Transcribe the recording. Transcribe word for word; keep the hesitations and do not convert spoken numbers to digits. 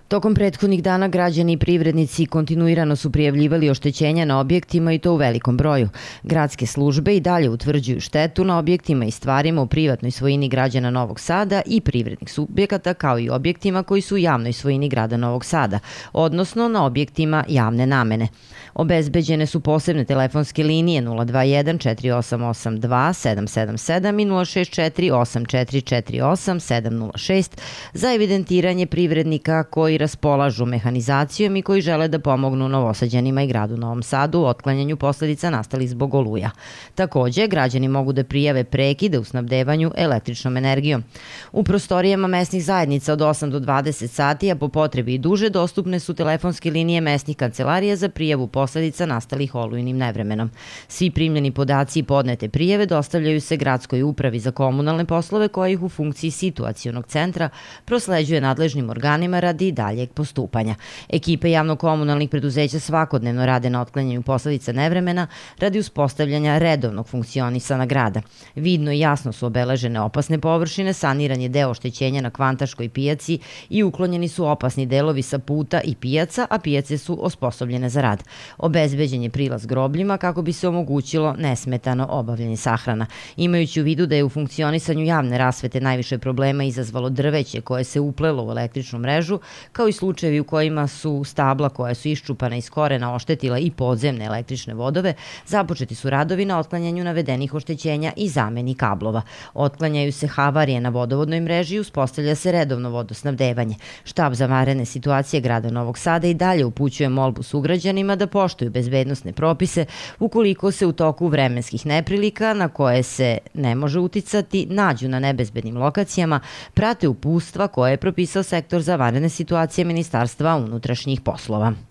Tokom prethodnih dana građani i privrednici kontinuirano su prijavljivali oštećenja na objektima i to u velikom broju. Gradske službe i dalje utvrđuju štetu na objektima i stvarima u privatnoj svojini građana Novog Sada i privrednih subjekata, kao i objektima koji su u javnoj svojini grada Novog Sada, odnosno na objektima javne namene. Obezbeđene su posebne telefonske linije nula dva jedan četiri osam osam dva sedam sedam sedam i nula šest četiri osam četiri četiri osam sedam nula šest za evidentiranje privrednika koji raspolažu mehanizacijom i koji žele da pomognu Novosađanima i gradu Novom Sadu u otklanjanju posledica nastalih zbog oluja. Takođe, građani mogu da prijave prekide u snabdevanju električnom energijom. U prostorijama mesnih zajednica od osam do dvadeset sati, a po potrebi i duže, dostupne su telefonske linije mesnih kancelarija za prijavu posledica nastalih olujnim nevremenom. Svi primljeni podaci i podnete prijave dostavljaju se Gradskoj upravi za komunalne poslove, koja ih u funkciji situacionog centra prosleđuje nadležnim organima radi daljeg postupanja. Ekipe javno-komunalnih preduzeća svakodnevno rade na otklanjanju posledica nevremena radi uspostavljanja redovnog funkcionisanja grada. Vidno i jasno su obeležene opasne površine, saniran je deo oštećenja na Kvantaškoj pijaci i uklonjeni su opasni delovi sa puta i pijaca, a pijace su osposobljene za rad. Obezbeđen je prilaz grobljima kako bi se omogućilo nesmetano obavljanje sahrana. Imajući u vidu da je u funkcionisanju javne rasvete najviše problema izazvalo drveće koje se uplelo u električnu mrežu, kao i slučajevi u kojima su stabla koja su iščupana iz korena oštetila i podzemne električne vodove, započeti su radovi na otklanjanju navedenih oštećenja i zameni kablova. Otklanjaju se havarije na vodovodnoj mreži i uspostavlja se redovno vodosnabdevanje. Štab za vanredne situacije grada Novog Sada i dalje upućuje molbu sugrađanima da poštuju bezbednosne propise ukoliko se u toku vremenskih neprilika na koje se ne može uticati nađu na nebezbednim lokacijama, prate uputstva koje je propisao Sektor za vanredne situacije Ministarstva unutrašnjih poslova.